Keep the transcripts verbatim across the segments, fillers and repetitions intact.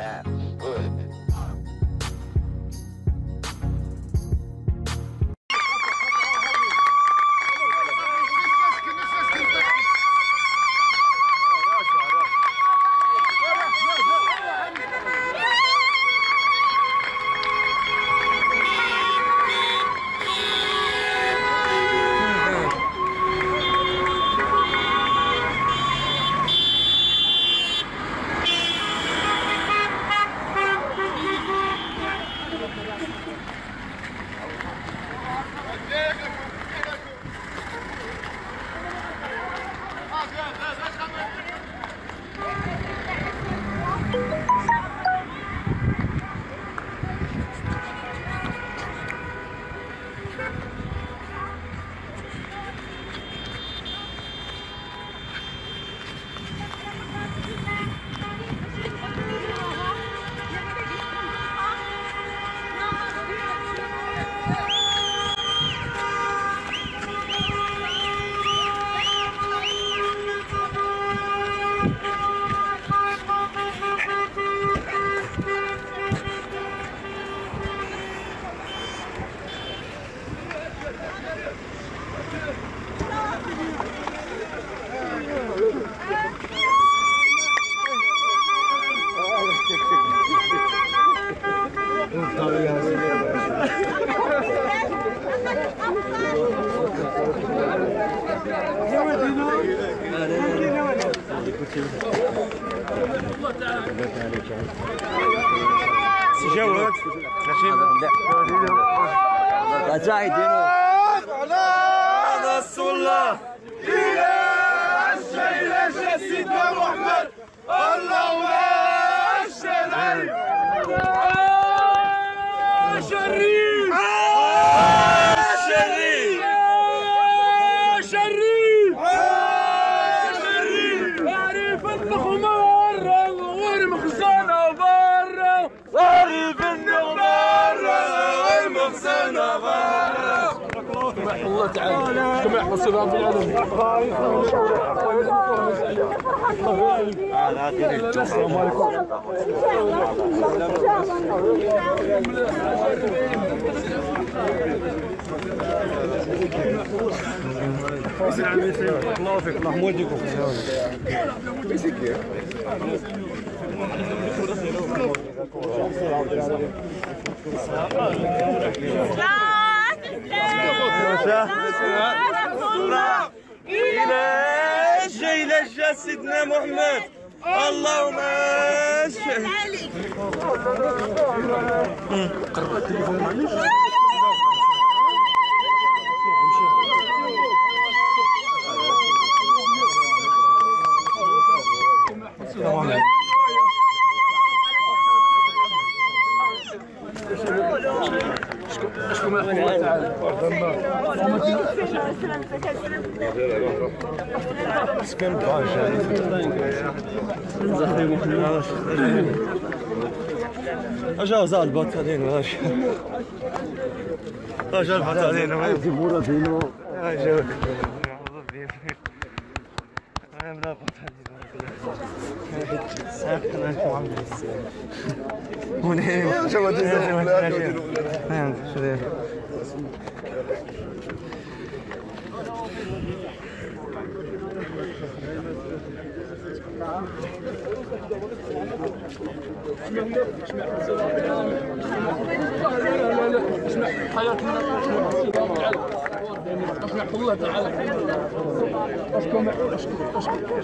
تجاوز رجاء يدينوا على رسول الله إلى الشيخ سيدنا محمد اللهم اشهد عليه شريف شريف شريف شريف عارف الخمار غير مخزنه برا عارف النغمار غير مخزنه برا سمح الله تعالى كما يحفظ رب العالمين. السلام عليكم. الله يوفقك الله يموجكم. إلى إلى سيدنا محمد اللهم اشهد. قرب التليفون معليش. اشكو الله تعالى سكن باشا اجا زاد بطلين ماشي اجا بطلين ماشي مورا دينو اجا انا لا بطلين ساكن انا عم هنا شو بدي اسوي اسمع حياتنا اسمع الله تعالى اشكو اشكو اشكو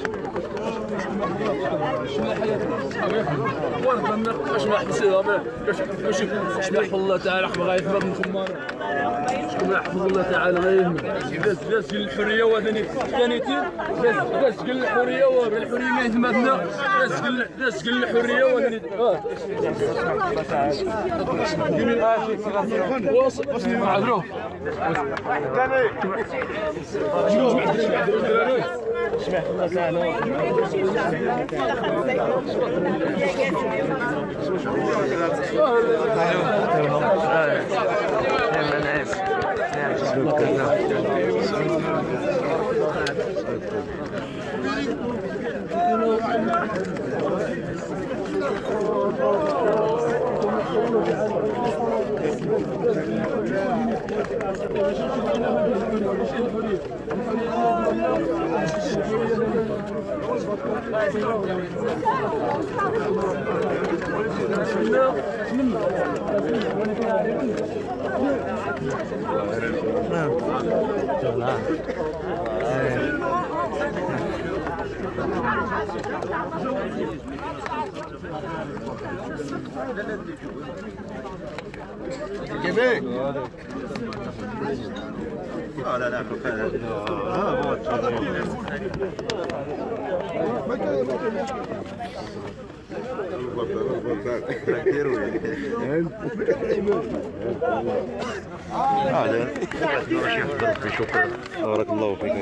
اسمع حياتنا ورد اسمع حسابه اسمع الله تعالى حفظ غاية من خمار اسمع حفظ الله تعالى لا يهمك بس بس الحريه وثاني ثانيتين بس بس قل الحريه وبالحريه ما يهمنا بس قل بس قل الحريه وثاني وصل معذروه ثاني اسمع الله تعالى نعم جيبك لا لا لا شكرا بارك الله فيك.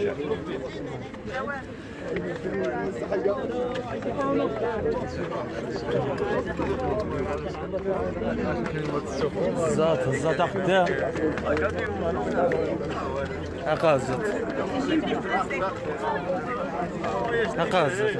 الزات الزات قدام هكا الزات هكا الزات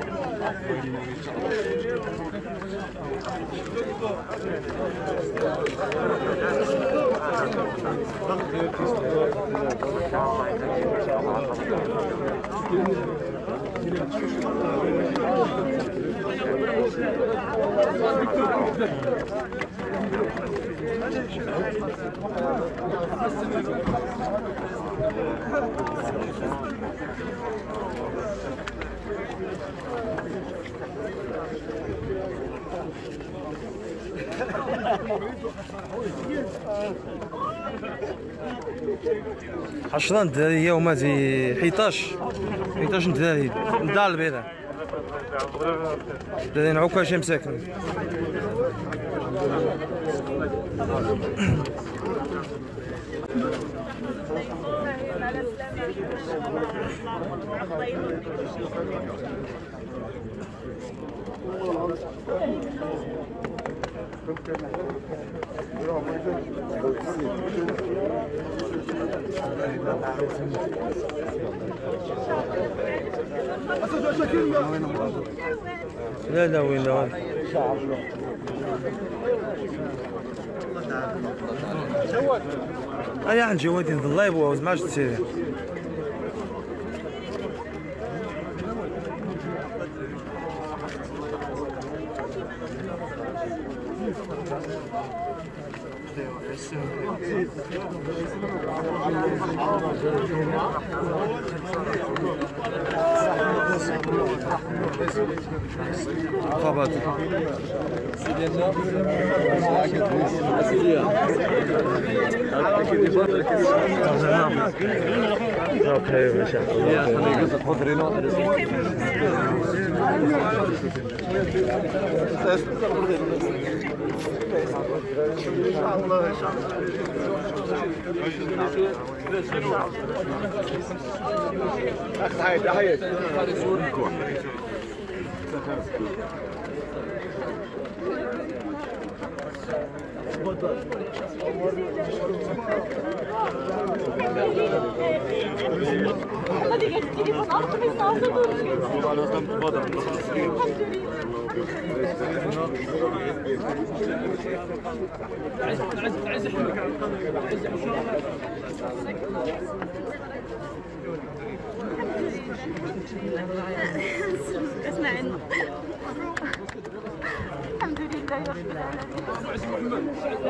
عشرة دراري هما زي حيطاش حيطاش دراري دار البيضاء دراري عكاش مساكن. لا لا وين لا انا عن جوادين ذا اللايف واز ما عرفت تسير خبط اوكي ما شاء الله. اسمع عنه. الحمد لله رب العالمين.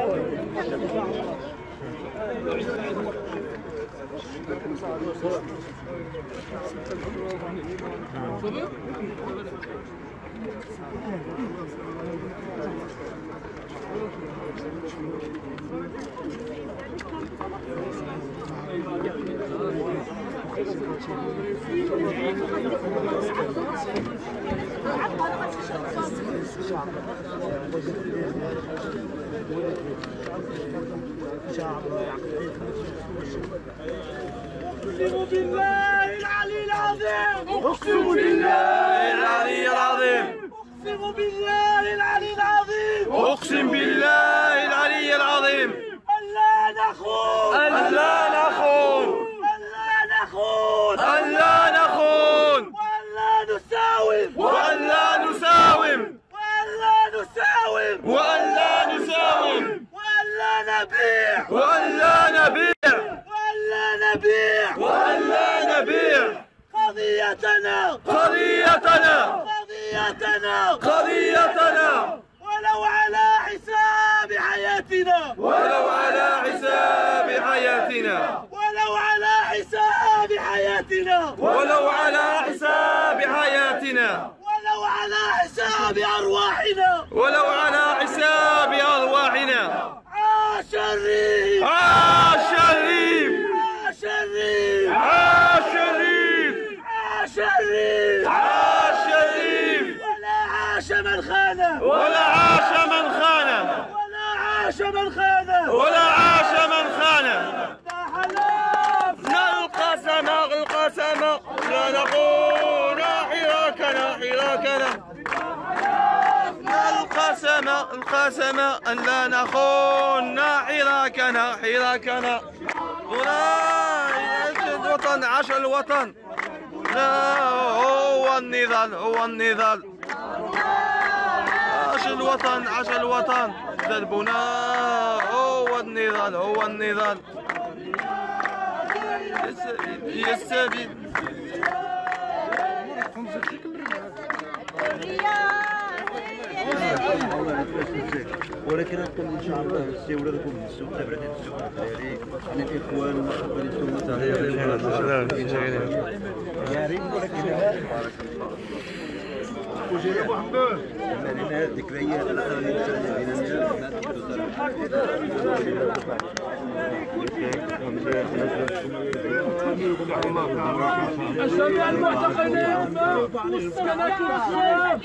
أقسم بالله العلي العظيم. أقسم بالله العلي العظيم. أقسم بالله العلي العظيم. أقسم بالله العلي العظيم. ألا نخون. ألا نخون. ألا نخون. ألا نخون. وألا نساوم. وألا نساوم. وألا نساوم. وألا نساوم. وألا نبيع. وألا نبيع. وألا نبيع. وألا نبيع. قضية قضيتنا قضيتنا قضيتنا قضيتنا ولو على حساب حياتنا ولو على حساب حياتنا ولو على حساب حياتنا ولو على حساب حياتنا ولو على حساب أرواحنا ولو على حساب أرواحنا. عاش الريف عاش الريف عاش الريف عاش الريف عاش الريف عاش الريف ولا عاش من خانه ولا عاش من خانه ولا عاش من خانه ولا عاش من خانه. حلفنا القسم القسم لا نخون حراكنا حراكنا. القسم القسم أن لا نخون حراكنا حراكنا. هنا الوطن عاش الوطن. لا هو النضال هو النضال. عاش الوطن عاش الوطن. دربنا هو النضال هو النضال. يا السبيل ولكن نقول ان شاء الله السيوله لكم السوق تبعت السوق الدراري انا الاخوان يا ريت ولكن وجينا ابو حمود لنا ذكريات جميع المعتقلين مسكنكم السلام.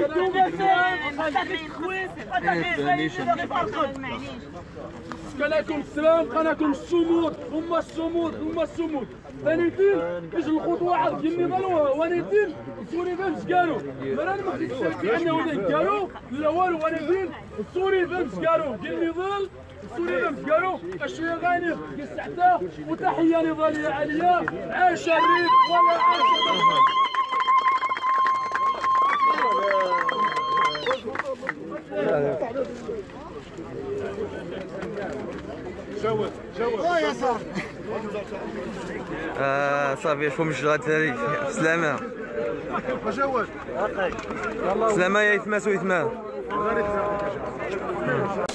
مسكنكم السلام قناكم الصمود هم الصمود هم الصمود. ثانيتين ايش الخطوه عرض النضال ونيتين السوري فهمت قالوا مران ما خديتش في انه ذاك قالوا لا والو ونيتين السوري فهمت قالوا النضال السوري فهمت قالوا الشويه غاني يستحتى وتحيه نضاليه عاليه. عاش الريف ولا عاش جوز جوز يا صاحبي. آه صافي شوف مش غاد تاريخ سلامة جوز سلامة يا يتماس ويتمان.